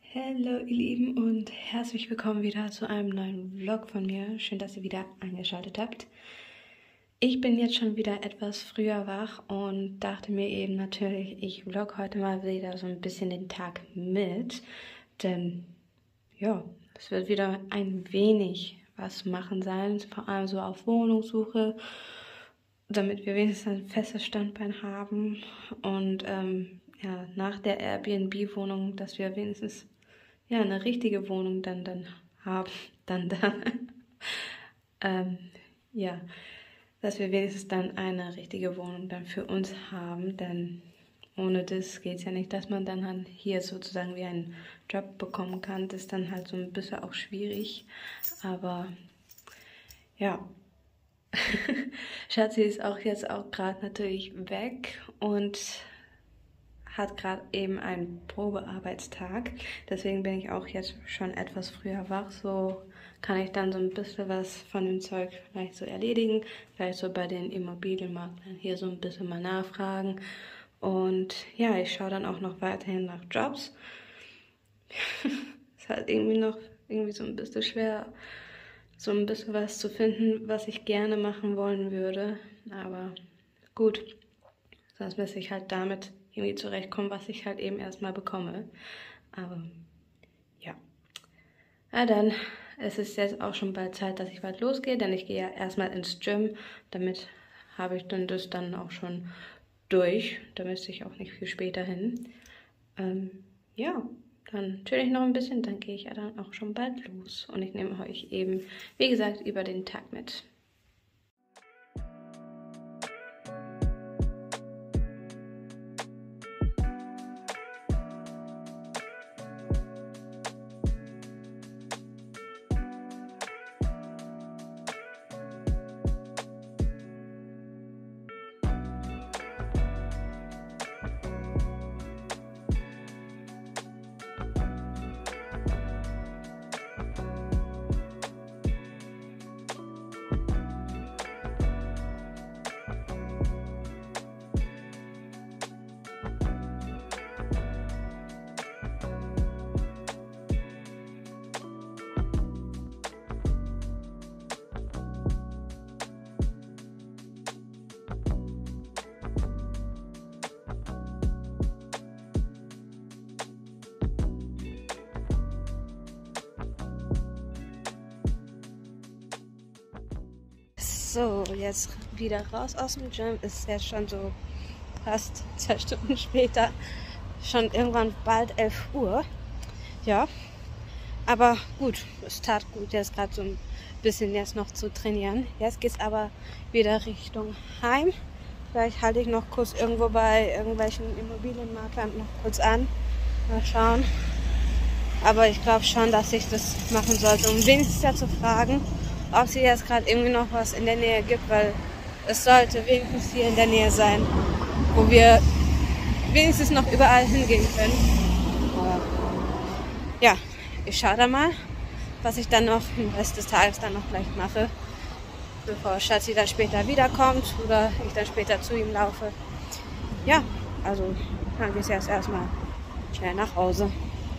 Hallo ihr Lieben und herzlich willkommen wieder zu einem neuen Vlog von mir. Schön, dass ihr wieder eingeschaltet habt. Ich bin jetzt schon wieder etwas früher wach und dachte mir eben natürlich, ich vlog heute mal wieder so ein bisschen den Tag mit. Denn ja, es wird wieder ein wenig was machen sein, vor allem so auf Wohnungssuche, damit wir wenigstens ein festes Standbein haben und ja, nach der Airbnb-Wohnung, dass wir wenigstens ja, eine richtige Wohnung dann haben, dann. Ja, dass wir wenigstens dann eine richtige Wohnung dann für uns haben, denn ohne das geht es ja nicht, dass man dann halt hier sozusagen wie einen Job bekommen kann. Das ist dann halt so ein bisschen auch schwierig, aber ja. Schatzi ist auch jetzt auch gerade natürlich weg und hat gerade eben einen Probearbeitstag. Deswegen bin ich auch jetzt schon etwas früher wach. So kann ich dann so ein bisschen was von dem Zeug vielleicht so erledigen. Vielleicht so bei den Immobilienmaklern hier so ein bisschen mal nachfragen. Und ja, ich schaue dann auch noch weiterhin nach Jobs. Ist halt irgendwie so ein bisschen schwer, so ein bisschen was zu finden, was ich gerne machen wollen würde. Aber gut, sonst müsste ich halt damit irgendwie zurechtkommen, was ich halt eben erstmal bekomme. Aber ja. Na dann, es ist jetzt auch schon bald Zeit, dass ich bald losgehe, denn ich gehe ja erstmal ins Gym. Damit habe ich dann das dann auch schon durch. Da müsste ich auch nicht viel später hin. Ja, dann chill ich noch ein bisschen, dann gehe ich ja dann auch schon bald los. Und ich nehme euch eben, wie gesagt, über den Tag mit. So, jetzt wieder raus aus dem Gym. Ist jetzt schon so fast 2 Stunden später. Schon irgendwann bald 11 Uhr. Ja, aber gut, es tat gut, jetzt gerade so ein bisschen jetzt noch zu trainieren. Jetzt geht es aber wieder Richtung Heim. Vielleicht halte ich noch kurz irgendwo bei irgendwelchen Immobilienmaklern noch kurz an. Mal schauen. Aber ich glaube schon, dass ich das machen sollte, um wenigstens ja zu fragen, ob sie jetzt gerade irgendwie noch was in der Nähe gibt, weil es sollte wenigstens hier in der Nähe sein, wo wir wenigstens noch überall hingehen können. Aber ja, ich schaue da mal, was ich dann noch im Rest des Tages dann noch gleich mache, bevor Schatzi dann später wiederkommt oder ich dann später zu ihm laufe. Ja, also dann gehe ich jetzt erstmal schnell nach Hause.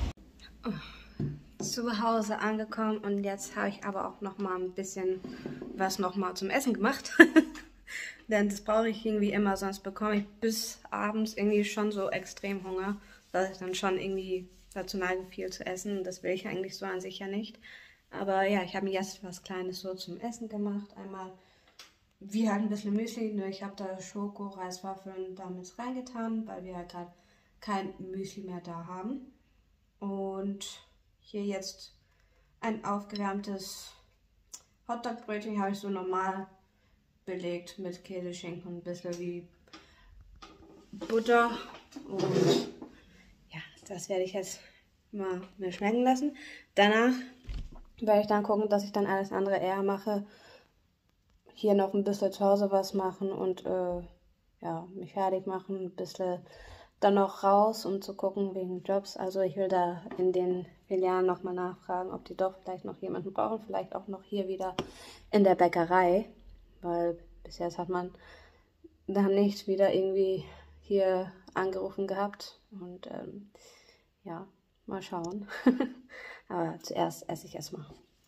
Zu Hause angekommen und jetzt habe ich aber auch noch mal ein bisschen was noch mal zum Essen gemacht. Denn das brauche ich irgendwie immer, sonst bekomme ich bis abends irgendwie schon so extrem Hunger, dass ich dann schon irgendwie dazu neige, viel zu essen. Das will ich eigentlich so an sich ja nicht. Aber ja, ich habe mir jetzt was Kleines so zum Essen gemacht. Einmal wie halt ein bisschen Müsli, nur ich habe da Schoko, Reiswaffeln damit reingetan, weil wir ja gerade kein Müsli mehr da haben. Und hier jetzt ein aufgewärmtes Hotdog-Brötchen habe ich so normal belegt mit Käse, Schinken und ein bisschen wie Butter. Und ja, das werde ich jetzt mal mir schmecken lassen. Danach werde ich dann gucken, dass ich dann alles andere eher mache. Hier noch ein bisschen zu Hause was machen und ja, mich fertig machen, ein bisschen dann noch raus, um zu gucken wegen Jobs. Also ich will da in den Filialen nochmal nachfragen, ob die doch vielleicht noch jemanden brauchen. Vielleicht auch noch hier wieder in der Bäckerei. Weil bis jetzt hat man dann nicht wieder irgendwie hier angerufen gehabt. Und ja, Mal schauen. Aber zuerst esse ich erstmal.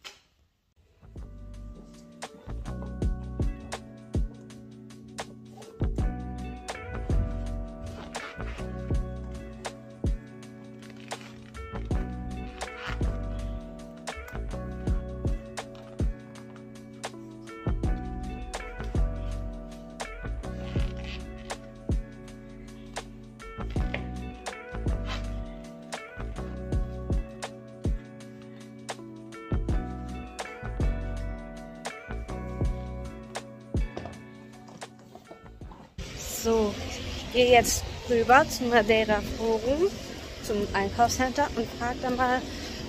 So, ich gehe jetzt rüber zum Madeira Forum, zum Einkaufscenter und frage dann mal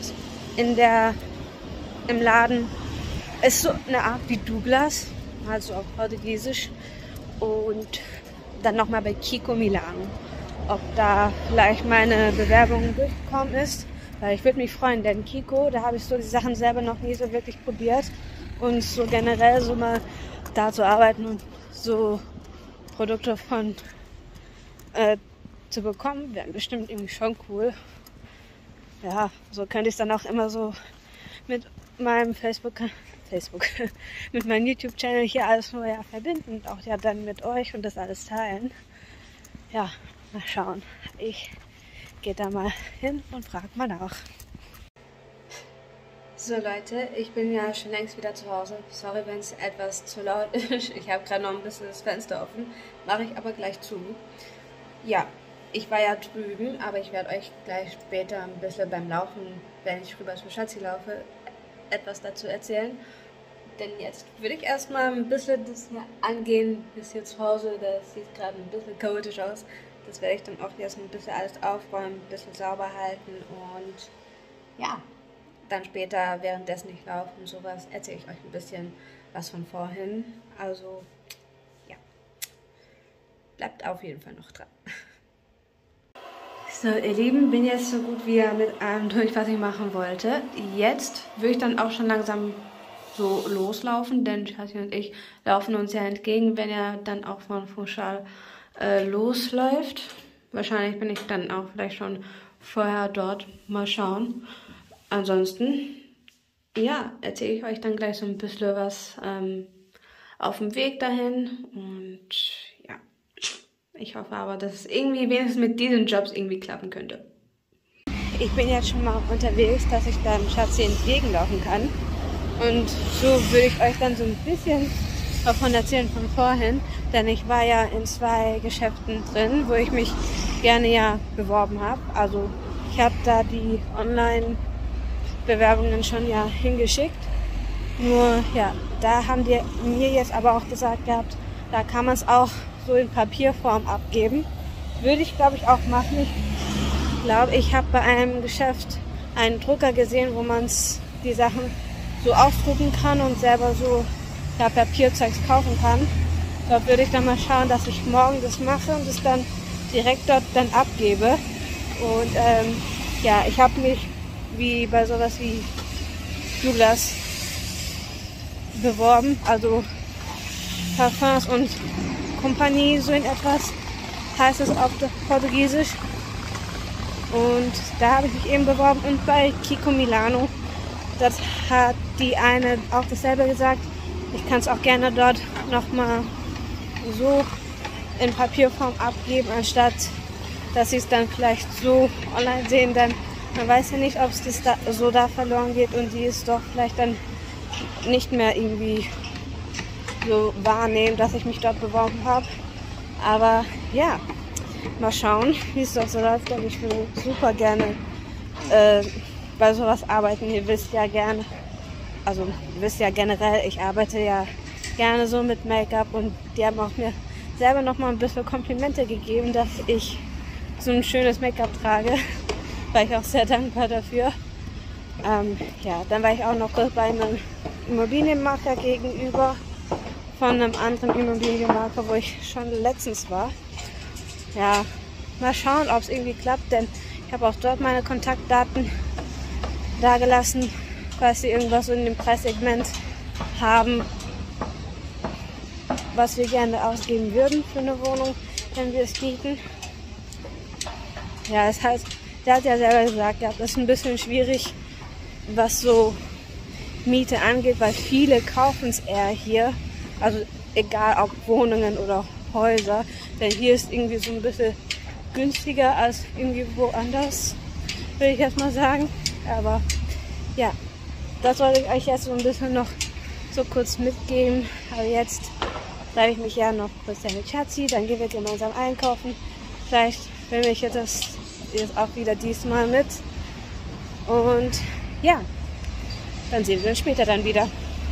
im Laden, ist so eine Art wie Douglas, also auf Portugiesisch, und dann nochmal bei Kiko Milano, ob da vielleicht meine Bewerbung durchgekommen ist, weil ich würde mich freuen, denn Kiko, da habe ich so die Sachen selber noch nie so wirklich probiert und so generell so mal da zu arbeiten und so Produkte von zu bekommen, wären bestimmt irgendwie schon cool. Ja, so könnte ich es dann auch immer so mit meinem Facebook, mit meinem YouTube-Channel hier alles nur ja verbinden und auch ja dann mit euch und das alles teilen. Ja, mal schauen. Ich gehe da mal hin und frage mal nach. So Leute, ich bin ja schon längst wieder zu Hause. Sorry, wenn es etwas zu laut ist. Ich habe gerade noch ein bisschen das Fenster offen. Mache ich aber gleich zu. Ja, ich war ja drüben, aber ich werde euch gleich später ein bisschen beim Laufen, wenn ich rüber zu Schatzi laufe, etwas dazu erzählen. Denn jetzt würde ich erstmal ein bisschen das hier angehen, bis hier zu Hause. Das sieht gerade ein bisschen chaotisch aus. Das werde ich dann auch jetzt ein bisschen alles aufräumen, ein bisschen sauber halten und ja. Dann später, währenddessen ich laufe und sowas, erzähle ich euch ein bisschen was von vorhin. Also, ja, bleibt auf jeden Fall noch dran. So, ihr Lieben, bin jetzt so gut wie mit allem durch, was ich machen wollte. Jetzt würde ich dann auch schon langsam so loslaufen, denn Schatzi und ich laufen uns ja entgegen, wenn er dann auch von Funchal losläuft. Wahrscheinlich bin ich dann auch vielleicht schon vorher dort. Mal schauen. Ansonsten, ja, erzähle ich euch dann gleich so ein bisschen was auf dem Weg dahin. Und ja, ich hoffe aber, dass es irgendwie wenigstens mit diesen Jobs irgendwie klappen könnte. Ich bin jetzt schon mal unterwegs, dass ich dann Schatzi entgegenlaufen kann. Und so würde ich euch dann so ein bisschen davon erzählen von vorhin. Denn ich war ja in 2 Geschäften drin, wo ich mich gerne ja beworben habe. Also ich habe da die Online-Bewerbungen schon ja hingeschickt. Nur ja, da haben die mir jetzt aber auch gesagt gehabt, da kann man es auch so in Papierform abgeben. Würde ich glaube ich auch machen. Ich glaube, ich habe bei einem Geschäft einen Drucker gesehen, wo man die Sachen so ausdrucken kann und selber so ja, Papierzeugs kaufen kann. Dort würde ich dann mal schauen, dass ich morgen das mache und es dann direkt dort dann abgebe. Und ja, ich habe mich wie bei sowas wie Douglas beworben, also Parfums und Kompanie, so in etwas heißt es auf Portugiesisch. Und da habe ich mich eben beworben und bei Kiko Milano, das hat die eine auch dasselbe gesagt. Ich kann es auch gerne dort nochmal so in Papierform abgeben, anstatt dass sie es dann vielleicht so online sehen, denn man weiß ja nicht, ob es das da verloren geht und die es doch vielleicht dann nicht mehr irgendwie so wahrnehmen, dass ich mich dort beworben habe. Aber ja, mal schauen, wie es doch so läuft, denn ich würde super gerne bei sowas arbeiten. Ihr wisst ja gerne, also ihr wisst ja generell, ich arbeite ja gerne so mit Make-up und die haben auch mir selber nochmal ein bisschen Komplimente gegeben, dass ich so ein schönes Make-up trage. War ich auch sehr dankbar dafür. Ja, dann war ich auch noch bei einem Immobilienmakler gegenüber von einem anderen Immobilienmakler, wo ich schon letztens war. Ja, mal schauen, ob es irgendwie klappt, denn ich habe auch dort meine Kontaktdaten dagelassen, falls sie irgendwas in dem Preissegment haben, was wir gerne ausgeben würden für eine Wohnung, wenn wir es bieten. Ja, das heißt, der hat ja selber gesagt, ja, das ist ein bisschen schwierig, was so Miete angeht, weil viele kaufen es eher hier. Also egal ob Wohnungen oder Häuser. Denn hier ist irgendwie so ein bisschen günstiger als irgendwie woanders, will ich jetzt mal sagen. Aber ja, das wollte ich euch jetzt so ein bisschen noch so kurz mitgeben. Aber jetzt treffe ich mich ja noch kurz mit Schatzi, dann gehen wir gemeinsam einkaufen. Vielleicht filme ich das jetzt auch wieder diesmal mit. Und ja, dann sehen wir uns später dann wieder.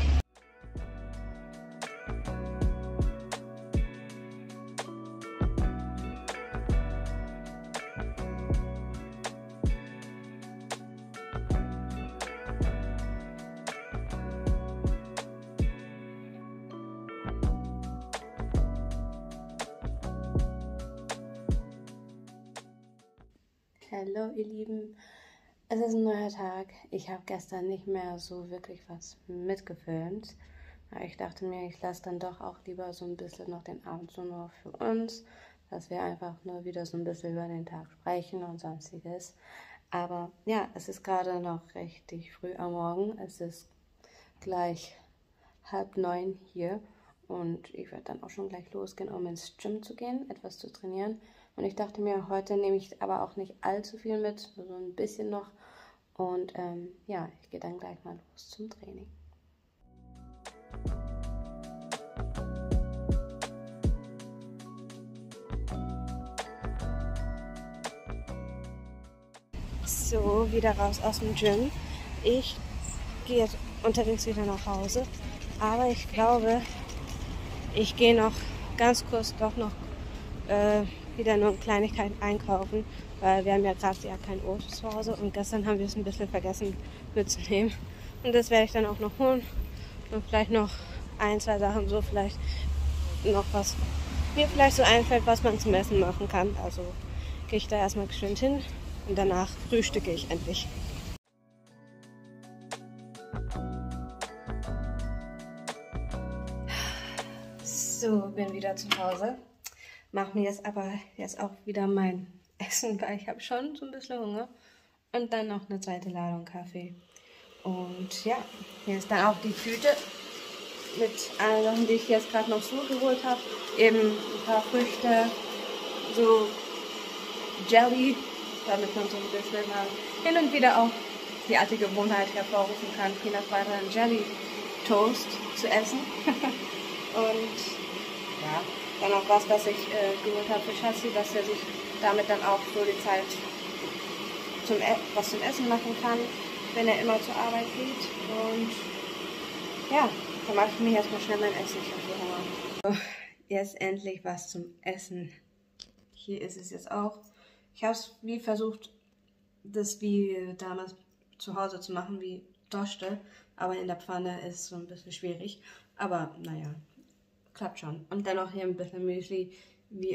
Hallo ihr Lieben, es ist ein neuer Tag. Ich habe gestern nicht mehr so wirklich was mitgefilmt. Aber ich dachte mir, ich lasse dann doch auch lieber so ein bisschen noch den Abend so nur für uns, dass wir einfach nur wieder so ein bisschen über den Tag sprechen und sonstiges. Aber ja, es ist gerade noch richtig früh am Morgen. Es ist gleich 8:30 hier und ich werde dann auch schon gleich losgehen, um ins Gym zu gehen, etwas zu trainieren. Und ich dachte mir, heute nehme ich aber auch nicht allzu viel mit, nur so ein bisschen noch. Und ja, ich gehe dann gleich mal los zum Training. So, wieder raus aus dem Gym. Ich gehe jetzt unterwegs wieder nach Hause. Aber ich glaube, ich gehe noch ganz kurz doch noch wieder nur Kleinigkeiten einkaufen, weil wir haben ja gerade ja kein Obst zu Hause und gestern haben wir es ein bisschen vergessen mitzunehmen. Und das werde ich dann auch noch holen und vielleicht noch ein, zwei Sachen, so vielleicht noch was mir vielleicht so einfällt, was man zum Essen machen kann. Also gehe ich da erstmal geschwind hin und danach frühstücke ich endlich. So, bin wieder zu Hause. Mache mir jetzt aber auch wieder mein Essen, weil ich habe schon so ein bisschen Hunger. Und dann noch eine zweite Ladung Kaffee. Und ja, hier ist dann auch die Tüte mit allen Sachen, die ich jetzt gerade noch so geholt habe. Eben ein paar Früchte, so Jelly, damit man so ein bisschen hin und wieder auch die alte Gewohnheit hervorrufen kann, Peanut Butter und Jelly Toast zu essen. Und ja, dann auch was ich geholt habe für Schatzi, dass er sich damit dann auch so die Zeit was zum Essen machen kann, wenn er immer zur Arbeit geht. Und ja, dann mache ich mir erstmal schnell mein Essen. Ich habe so Hunger. So, jetzt endlich was zum Essen. Hier ist es jetzt auch. Ich habe es wie versucht, das wie damals zu Hause zu machen, wie Doste, aber in der Pfanne ist so ein bisschen schwierig. Aber naja, klappt schon. Und dann auch hier ein bisschen Müsli, wie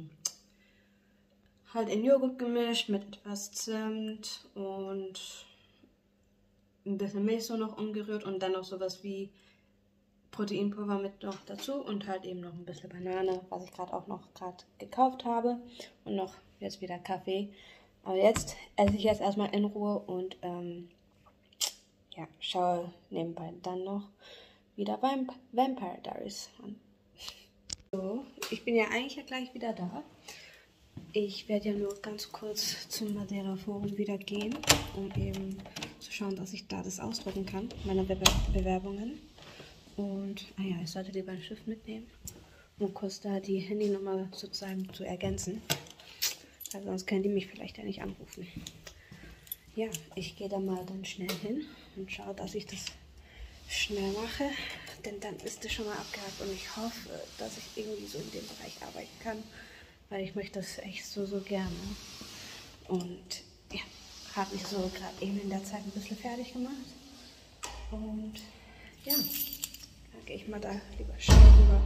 halt in Joghurt gemischt mit etwas Zimt und ein bisschen Milch so noch umgerührt und dann noch sowas wie Proteinpulver mit noch dazu und halt eben noch ein bisschen Banane, was ich gerade gekauft habe und noch jetzt wieder Kaffee. Aber jetzt esse ich jetzt erstmal in Ruhe und ja, schaue nebenbei dann noch wieder beim Vampire Diaries an. So, ich bin ja eigentlich gleich wieder da. Ich werde ja nur ganz kurz zum Madeira Forum wieder gehen, um eben zu schauen, dass ich da das ausdrucken kann, meine Bewerbungen. Und ja, ich sollte die beim Schiff mitnehmen, um kurz da die Handynummer sozusagen zu ergänzen. Weil sonst können die mich vielleicht ja nicht anrufen. Ja, ich gehe da mal dann schnell hin und schaue, dass ich das schnell mache, denn dann ist das schon mal abgehakt und ich hoffe, dass ich irgendwie so in dem Bereich arbeiten kann, weil ich möchte das echt so gerne. Und ja, habe mich so gerade eben in der Zeit ein bisschen fertig gemacht. Und ja, dann gehe ich mal da lieber schnell rüber.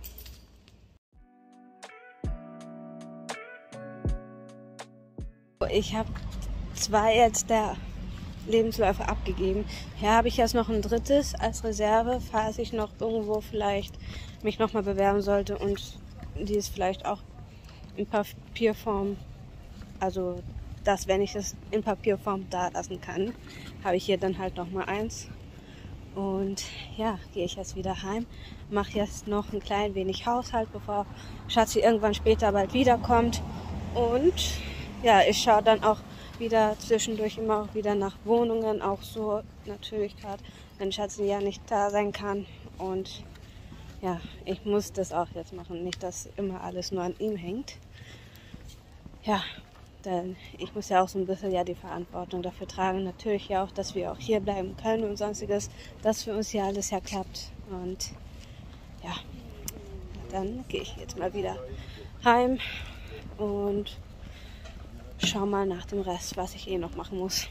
Ich habe 2 jetzt der Lebensläufe abgegeben. Hier habe ich jetzt noch ein drittes als Reserve, falls ich noch irgendwo vielleicht mich nochmal bewerben sollte und die ist vielleicht auch in Papierform, also dass, wenn ich es in Papierform da lassen kann, habe ich hier dann halt nochmal eins. Und ja, gehe ich jetzt wieder heim, mache jetzt noch ein klein wenig Haushalt, bevor Schatzi irgendwann später bald wiederkommt. Und ja, ich schaue dann auch wieder zwischendurch immer auch wieder nach Wohnungen, auch so natürlich gerade, wenn Schatzi ja nicht da sein kann. Und ja, ich muss das auch jetzt machen, nicht, dass immer alles nur an ihm hängt. Ja, denn ich muss ja auch so ein bisschen ja die Verantwortung dafür tragen. Natürlich ja auch, dass wir auch hier bleiben können und sonstiges, dass für uns ja alles ja klappt. Und ja, dann gehe ich jetzt mal wieder heim und schau mal nach dem Rest, was ich noch machen muss.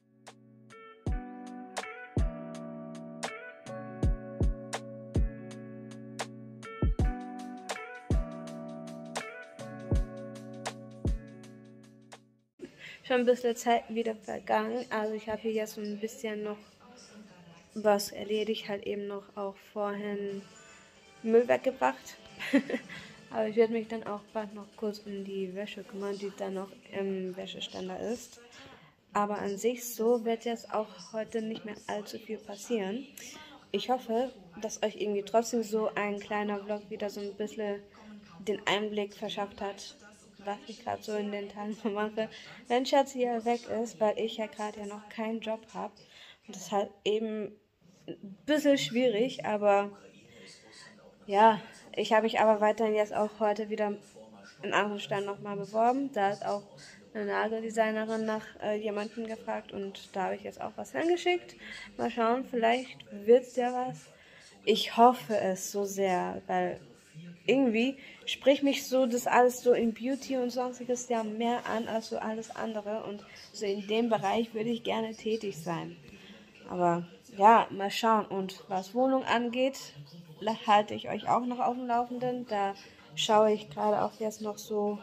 Schon ein bisschen Zeit wieder vergangen. Also ich habe hier jetzt so ein bisschen noch was erledigt, halt eben noch auch vorhin Müll weggebracht. Aber ich werde mich dann auch bald noch kurz um die Wäsche kümmern, die dann noch im Wäscheständer ist. Aber an sich so wird jetzt auch heute nicht mehr allzu viel passieren. Ich hoffe, dass euch irgendwie trotzdem so ein kleiner Vlog wieder so ein bisschen den Einblick verschafft hat, was ich gerade so in den Tagen mache, wenn Schatzi ja weg ist, weil ich ja gerade ja noch keinen Job habe. Und das ist halt eben ein bisschen schwierig, aber ja, ich habe mich aber weiterhin jetzt auch heute wieder in anderen Stellen nochmal beworben. Da ist auch eine Nageldesignerin nach jemandem gefragt und da habe ich jetzt auch was hingeschickt. Mal schauen, vielleicht wird es ja was. Ich hoffe es so sehr, weil irgendwie spricht mich so das alles so in Beauty und sonstiges ja mehr an als so alles andere und so in dem Bereich würde ich gerne tätig sein. Aber ja, mal schauen. Und was Wohnung angeht, halte ich euch auch noch auf dem Laufenden. Da schaue ich gerade auch jetzt noch so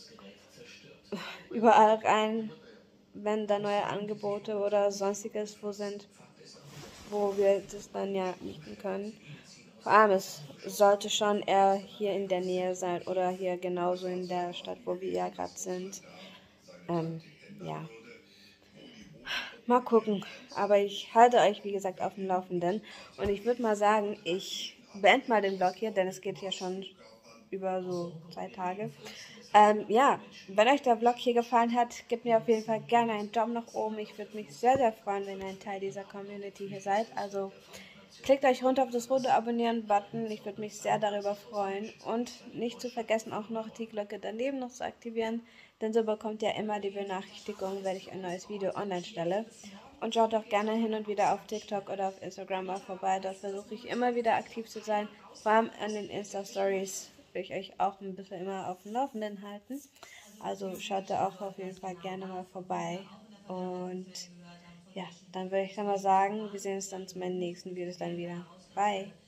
überall rein, wenn da neue Angebote oder sonstiges wo sind, wo wir das dann ja mieten können. Vor allem, es sollte schon eher hier in der Nähe sein oder hier genauso in der Stadt, wo wir ja gerade sind. Ja, mal gucken. Aber ich halte euch, wie gesagt, auf dem Laufenden. Und ich würde mal sagen, ich beende mal den Vlog hier, denn es geht ja schon über so 2 Tage. Ja, wenn euch der Vlog hier gefallen hat, gebt mir auf jeden Fall gerne einen Daumen nach oben. Ich würde mich sehr, sehr freuen, wenn ihr ein Teil dieser Community hier seid. Also klickt euch runter auf das rote Abonnieren-Button. Ich würde mich sehr darüber freuen. Und nicht zu vergessen, auch noch die Glocke daneben noch zu aktivieren. Denn so bekommt ihr immer die Benachrichtigung, wenn ich ein neues Video online stelle. Und schaut auch gerne hin und wieder auf TikTok oder auf Instagram mal vorbei. Dort versuche ich immer wieder aktiv zu sein. Vor allem an den Insta-Stories will ich euch auch ein bisschen immer auf dem Laufenden halten. Also schaut da auch auf jeden Fall gerne mal vorbei. Und ja, dann würde ich dann mal sagen, wir sehen uns dann zu meinen nächsten Videos dann wieder. Bye!